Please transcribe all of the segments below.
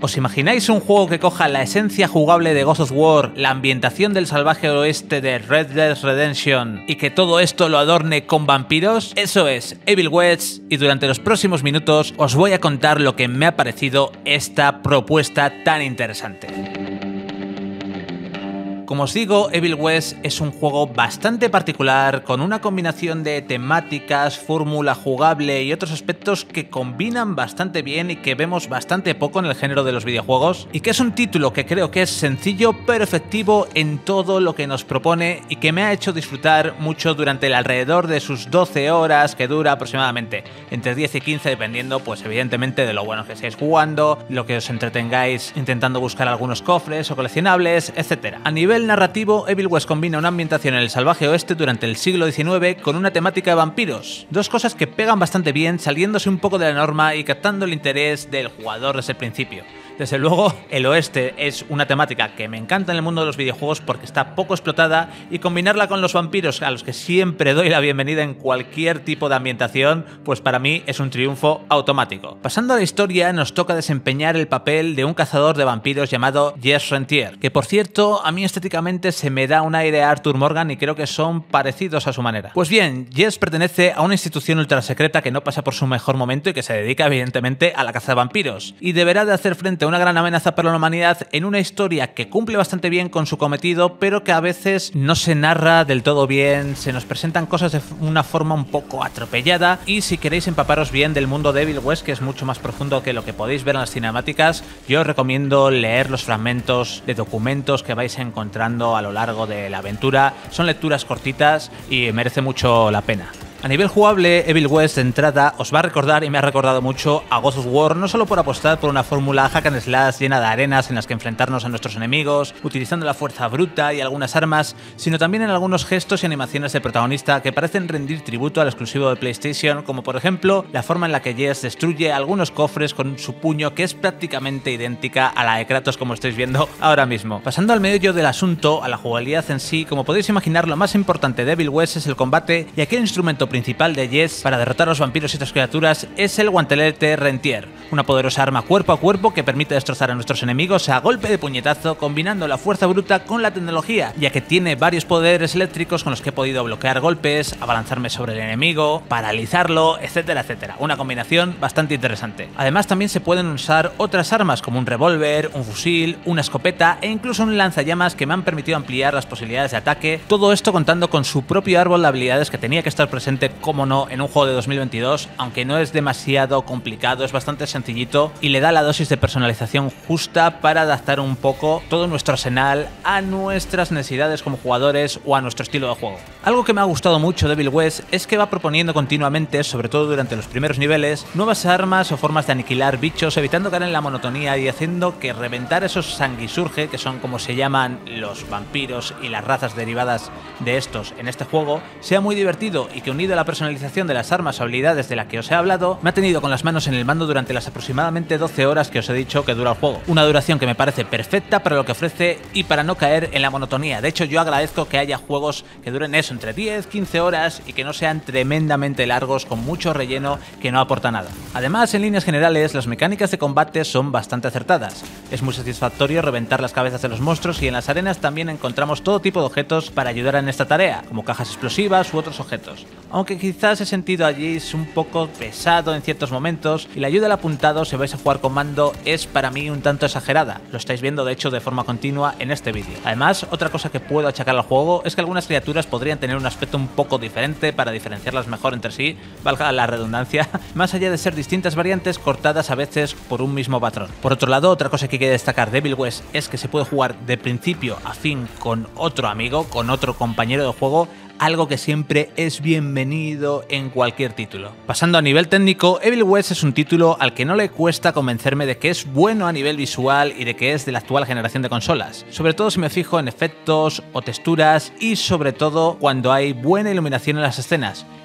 ¿Os imagináis un juego que coja la esencia jugable de God of War, la ambientación del salvaje oeste de Red Dead Redemption y que todo esto lo adorne con vampiros? Eso es Evil West, y durante los próximos minutos os voy a contar lo que me ha parecido esta propuesta tan interesante. Como os digo, Evil West es un juego bastante particular, con una combinación de temáticas, fórmula jugable y otros aspectos que combinan bastante bien y que vemos bastante poco en el género de los videojuegos, y que es un título que creo que es sencillo pero efectivo en todo lo que nos propone y que me ha hecho disfrutar mucho durante el alrededor de sus 12 horas que dura aproximadamente, entre 10 y 15 dependiendo pues evidentemente de lo bueno que estéis jugando, lo que os entretengáis intentando buscar algunos cofres o coleccionables, etc. A nivel narrativo, Evil West combina una ambientación en el salvaje oeste durante el siglo XIX con una temática de vampiros. Dos cosas que pegan bastante bien, saliéndose un poco de la norma y captando el interés del jugador desde el principio. Desde luego, el oeste es una temática que me encanta en el mundo de los videojuegos porque está poco explotada, y combinarla con los vampiros, a los que siempre doy la bienvenida en cualquier tipo de ambientación, pues para mí es un triunfo automático. Pasando a la historia, nos toca desempeñar el papel de un cazador de vampiros llamado Jess Rentier, que por cierto, a mí estéticamente se me da un aire a Arthur Morgan y creo que son parecidos a su manera. Pues bien, Jess pertenece a una institución ultra secreta que no pasa por su mejor momento y que se dedica evidentemente a la caza de vampiros, y deberá de hacer frente a una gran amenaza para la humanidad en una historia que cumple bastante bien con su cometido, pero que a veces no se narra del todo bien, se nos presentan cosas de una forma un poco atropellada, y si queréis empaparos bien del mundo de Evil West, que es mucho más profundo que lo que podéis ver en las cinemáticas, yo os recomiendo leer los fragmentos de documentos que vais encontrando a lo largo de la aventura. Son lecturas cortitas y merece mucho la pena. A nivel jugable, Evil West de entrada os va a recordar, y me ha recordado mucho, a God of War, no solo por apostar por una fórmula hack and slash llena de arenas en las que enfrentarnos a nuestros enemigos, utilizando la fuerza bruta y algunas armas, sino también en algunos gestos y animaciones del protagonista que parecen rendir tributo al exclusivo de PlayStation, como por ejemplo la forma en la que Jess destruye algunos cofres con su puño, que es prácticamente idéntica a la de Kratos, como estáis viendo ahora mismo. Pasando al medio del asunto, a la jugabilidad en sí, como podéis imaginar, lo más importante de Evil West es el combate, y aquel instrumento principal de Jess para derrotar a los vampiros y otras criaturas es el guantelete Rentier, una poderosa arma cuerpo a cuerpo que permite destrozar a nuestros enemigos a golpe de puñetazo, combinando la fuerza bruta con la tecnología, ya que tiene varios poderes eléctricos con los que he podido bloquear golpes, abalanzarme sobre el enemigo, paralizarlo, etcétera, etcétera. Una combinación bastante interesante. Además, también se pueden usar otras armas como un revólver, un fusil, una escopeta e incluso un lanzallamas que me han permitido ampliar las posibilidades de ataque, todo esto contando con su propio árbol de habilidades que tenía que estar presente, como no, en un juego de 2022, aunque no es demasiado complicado, es bastante sencillito y le da la dosis de personalización justa para adaptar un poco todo nuestro arsenal a nuestras necesidades como jugadores o a nuestro estilo de juego. Algo que me ha gustado mucho de Evil West es que va proponiendo continuamente, sobre todo durante los primeros niveles, nuevas armas o formas de aniquilar bichos, evitando caer en la monotonía y haciendo que reventar esos sanguisurge, que son como se llaman los vampiros y las razas derivadas de estos en este juego, sea muy divertido, y que unido a la personalización de las armas o habilidades de la que os he hablado, me ha tenido con las manos en el mando durante las aproximadamente 12 horas que os he dicho que dura el juego. Una duración que me parece perfecta para lo que ofrece y para no caer en la monotonía. De hecho, yo agradezco que haya juegos que duren eso, entre 10, 15 horas, y que no sean tremendamente largos con mucho relleno que no aporta nada. Además, en líneas generales, las mecánicas de combate son bastante acertadas. Es muy satisfactorio reventar las cabezas de los monstruos, y en las arenas también encontramos todo tipo de objetos para ayudar en esta tarea, como cajas explosivas u otros objetos. Aunque quizás he sentido allí es un poco pesado en ciertos momentos, y la ayuda al apuntado si vais a jugar con mando es para mí un tanto exagerada. Lo estáis viendo de hecho de forma continua en este vídeo. Además, otra cosa que puedo achacar al juego es que algunas criaturas podrían tener un aspecto un poco diferente para diferenciarlas mejor entre sí, valga la redundancia, más allá de ser distintas variantes cortadas a veces por un mismo patrón. Por otro lado, otra cosa que hay que destacar de Evil West es que se puede jugar de principio a fin con otro amigo, con otro compañero de juego, algo que siempre es bienvenido en cualquier título. Pasando a nivel técnico, Evil West es un título al que no le cuesta convencerme de que es bueno a nivel visual y de que es de la actual generación de consolas, sobre todo si me fijo en efectos o texturas, y sobre todo cuando hay buena iluminación en las escenas.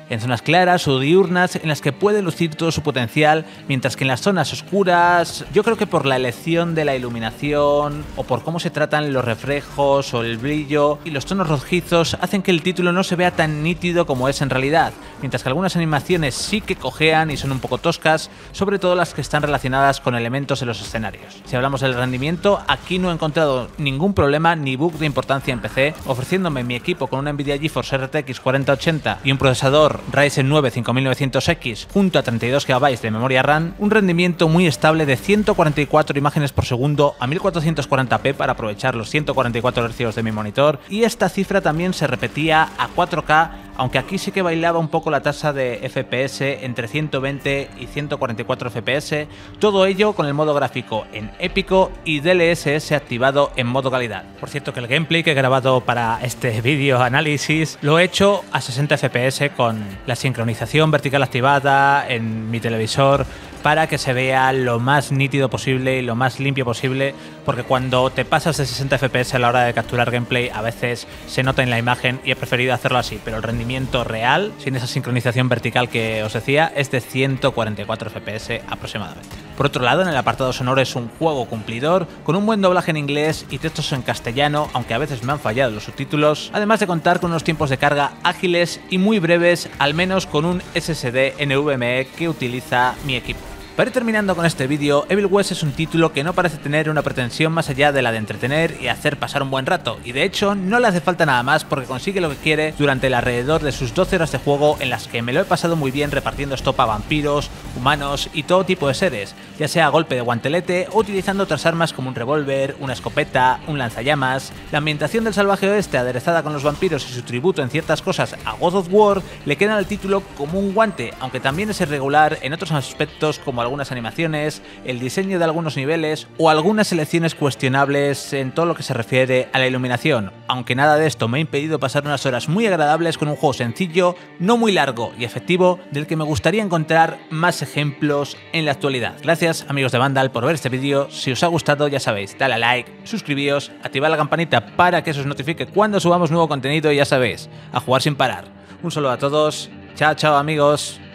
en zonas claras o diurnas en las que puede lucir todo su potencial, mientras que en las zonas oscuras, yo creo que por la elección de la iluminación o por cómo se tratan los reflejos o el brillo y los tonos rojizos hacen que el título no se vea tan nítido como es en realidad, mientras que algunas animaciones sí que cojean y son un poco toscas, sobre todo las que están relacionadas con elementos en los escenarios. Si hablamos del rendimiento, aquí no he encontrado ningún problema ni bug de importancia en PC, ofreciéndome mi equipo con una Nvidia GeForce RTX 4080 y un procesador Ryzen 9 5900X junto a 32 GB de memoria RAM, un rendimiento muy estable de 144 imágenes por segundo a 1440p para aprovechar los 144 Hz de mi monitor, y esta cifra también se repetía a 4K, aunque aquí sí que bailaba un poco la tasa de FPS entre 120 y 144 FPS, todo ello con el modo gráfico en épico y DLSS activado en modo calidad. Por cierto, que el gameplay que he grabado para este vídeo análisis lo he hecho a 60 FPS con la sincronización vertical activada en mi televisor para que se vea lo más nítido posible y lo más limpio posible, porque cuando te pasas de 60 FPS a la hora de capturar gameplay a veces se nota en la imagen y he preferido hacerlo así, pero el rendimiento real, sin esa sincronización vertical que os decía, es de 144 FPS aproximadamente. Por otro lado, en el apartado sonoro es un juego cumplidor, con un buen doblaje en inglés y textos en castellano, aunque a veces me han fallado los subtítulos, además de contar con unos tiempos de carga ágiles y muy breves, al menos con un SSD NVMe que utiliza mi equipo. Para ir terminando con este vídeo, Evil West es un título que no parece tener una pretensión más allá de la de entretener y hacer pasar un buen rato, y de hecho no le hace falta nada más porque consigue lo que quiere durante el alrededor de sus 12 horas de juego, en las que me lo he pasado muy bien repartiendo estopa a vampiros, humanos y todo tipo de seres, ya sea a golpe de guantelete o utilizando otras armas como un revólver, una escopeta, un lanzallamas. La ambientación del salvaje oeste aderezada con los vampiros y su tributo en ciertas cosas a God of War le quedan al título como un guante, aunque también es irregular en otros aspectos como algunas animaciones, el diseño de algunos niveles o algunas selecciones cuestionables en todo lo que se refiere a la iluminación, aunque nada de esto me ha impedido pasar unas horas muy agradables con un juego sencillo, no muy largo y efectivo, del que me gustaría encontrar más ejemplos en la actualidad. Gracias amigos de Vandal por ver este vídeo. Si os ha gustado, ya sabéis, dale a like, suscribíos, activad la campanita para que os notifique cuando subamos nuevo contenido y ya sabéis, a jugar sin parar. Un saludo a todos, chao chao amigos.